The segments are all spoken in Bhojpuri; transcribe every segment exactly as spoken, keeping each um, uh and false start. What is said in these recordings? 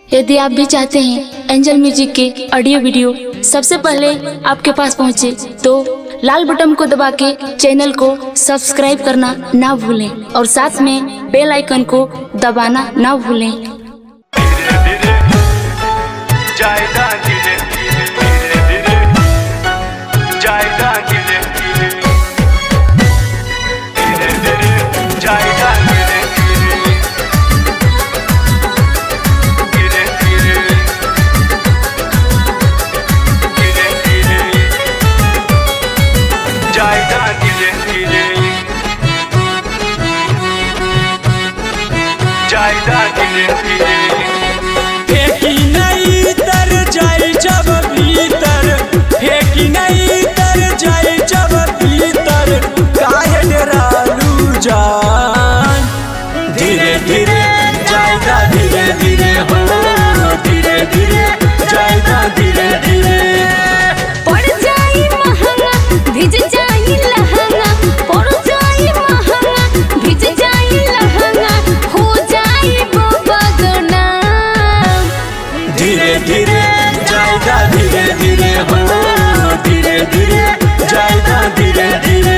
यदि आप भी चाहते हैं एंजल म्यूजिक के ऑडियो वीडियो सबसे पहले आपके पास पहुंचे, तो लाल बटन को दबा के चैनल को सब्सक्राइब करना ना भूलें और साथ में बेल आइकन को दबाना ना भूलें। फेंकी नहीं तर जाई जब भीतर, फेंकी नहीं तर जाई जब भीतर, काहे डरालू जान। धीरे धीरे जाएगा, धीरे धीरे हो, धीरे धीरे जाएगा, धीरे धीरे पड़ जाई महंगा, भिज जाई लहंगा, पड़ जाई महंगा, भिज जाई लहंगा, हो जाई बगना। धीरे धीरे जाएगा, धीरे धीरे हो, धीरे धीरे जाएगा, धीरे धीरे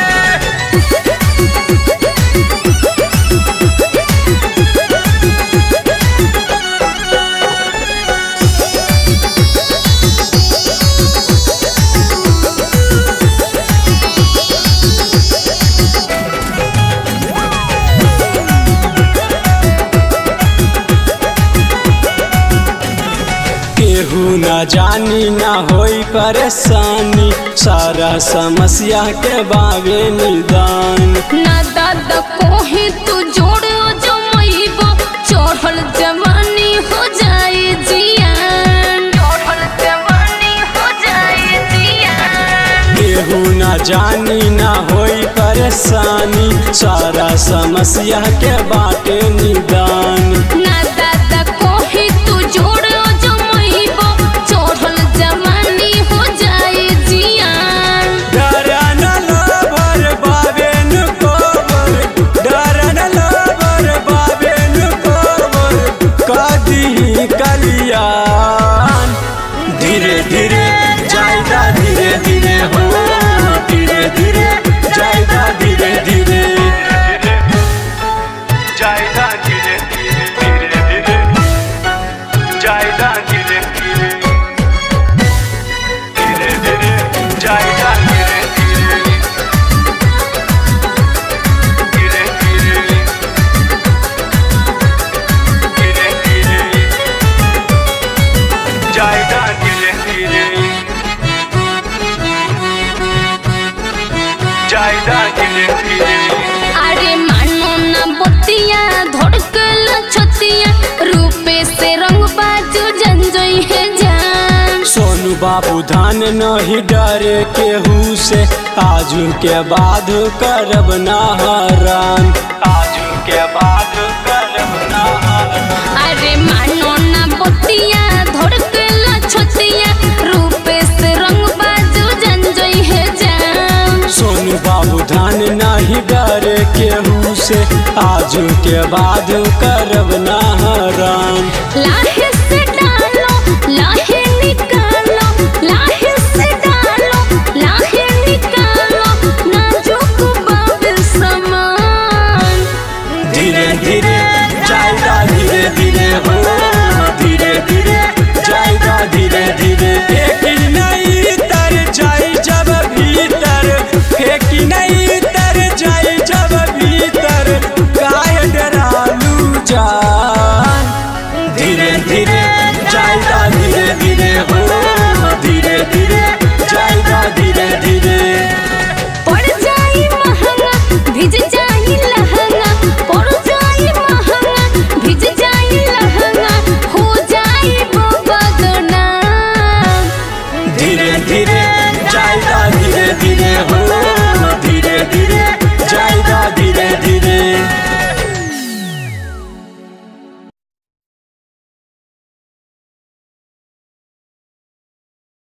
केहू न जानी ना होई परेशानी, सारा समस्या के बावे निदान। ना दादा कोही तू जोड़ो जो मैबो, चढ़ल जवानी हो जाए जियान, चढ़ल जवानी हो जाए जियान। केहू न जानी ना होई परेशानी, सारा समस्या के बाटे निदान। ना दादा कोही तू जोड़ो जो मैबो, चढ़ल जवानी हो जाए जियान। डरन लोभर बाबेन कोबर, डरन लोभर बाबेन कोबर, कदी कलियान। धीरे धीरे जाएगा, धीरे धीरे हो, धीरे धीरे जाएगा, धीरे धीरे जाएगा, धीरे धीरे धीरे जाएगा, धीरे धीरे धीरे धीरे जाएगा, धीरे धीरे धीरे धीरे धीरे धीरे जाएगा, धीरे धीरे जाएगा, धीरे धीरे अरे मानो ना बतिया धड़कल छतिया, रूपे से रंग बाजू जंजोई है जान। सोनू बाबू धान नहीं डरे केहू से, आजू के बाद करब ना हरान, आजू के बाद करब ना हरान। अरे मानो ना बतिया धड़कल छतिया, रूपे से रंग बाजू जंजोई है जान। सोनू बाबू धान नहीं डरे केहू से, आजू के बाद करब ना हरान।